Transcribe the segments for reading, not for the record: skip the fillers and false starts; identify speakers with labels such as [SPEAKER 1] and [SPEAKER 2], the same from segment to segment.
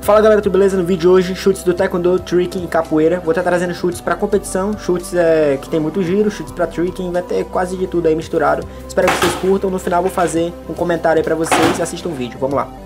[SPEAKER 1] Fala galera, tudo beleza? No vídeo de hoje, chutes do Taekwondo, tricking e capoeira. Vou estar trazendo chutes para competição, chutes que tem muito giro, chutes para tricking, vai ter quase de tudo aí misturado. Espero que vocês curtam, no final vou fazer um comentário aí para vocês e assistam o vídeo, vamos lá.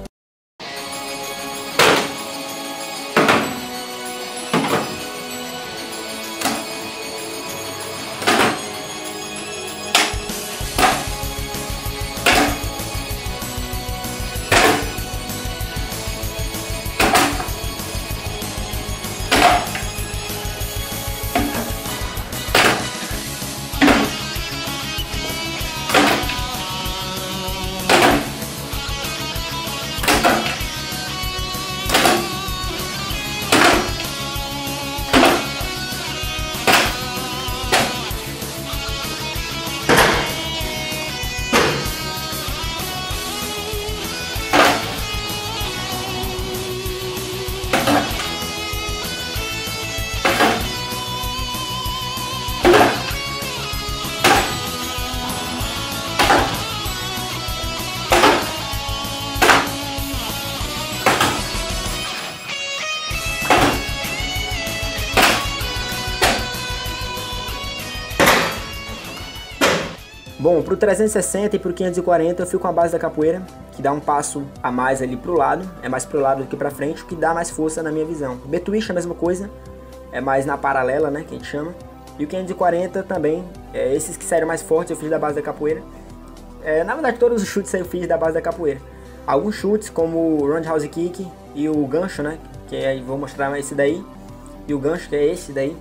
[SPEAKER 1] Bom, pro 360 e pro 540 eu fico com a base da capoeira, que dá um passo a mais ali pro lado, é mais pro lado do que pra frente, o que dá mais força na minha visão. O B-twist é a mesma coisa, é mais na paralela, né, que a gente chama. E o 540 também, esses que saíram mais fortes eu fiz da base da capoeira. Na verdade todos os chutes aí eu fiz da base da capoeira. Alguns chutes como o Roundhouse Kick e o gancho, né, vou mostrar esse daí, e o gancho que é esse daí.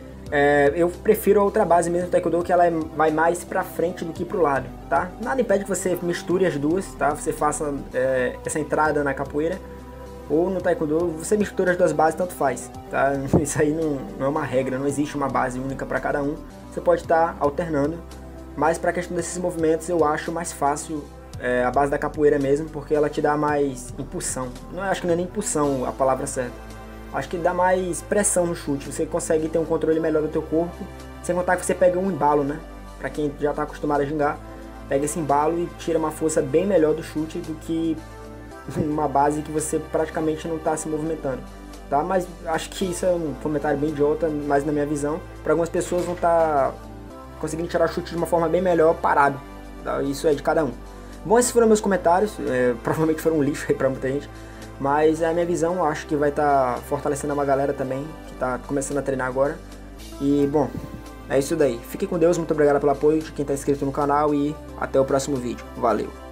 [SPEAKER 1] Eu prefiro a outra base mesmo do Taekwondo, que ela vai mais pra frente do que pro lado, tá? Nada impede que você misture as duas, tá? Você faça essa entrada na capoeira ou no Taekwondo, você mistura as duas bases, tanto faz, tá? Isso aí não é uma regra, não existe uma base única para cada um. Você pode estar alternando, mas pra questão desses movimentos eu acho mais fácil a base da capoeira mesmo, porque ela te dá mais impulsão. Acho que não é nem impulsão a palavra certa. Acho que dá mais pressão no chute, você consegue ter um controle melhor do teu corpo, sem contar que você pega um embalo, né? Pra quem já tá acostumado a gingar, pega esse embalo e tira uma força bem melhor do chute do que uma base que você praticamente não tá se movimentando, tá? Mas acho que isso é um comentário bem idiota, mas na minha visão, para algumas pessoas vão estar conseguindo tirar o chute de uma forma bem melhor parado, tá? Isso é de cada um. Bom, esses foram meus comentários, provavelmente foram um lixo aí pra muita gente. Mas é a minha visão, eu acho que vai estar fortalecendo uma galera também, que está começando a treinar agora. E, bom, é isso daí. Fique com Deus, muito obrigado pelo apoio de quem está inscrito no canal e até o próximo vídeo. Valeu!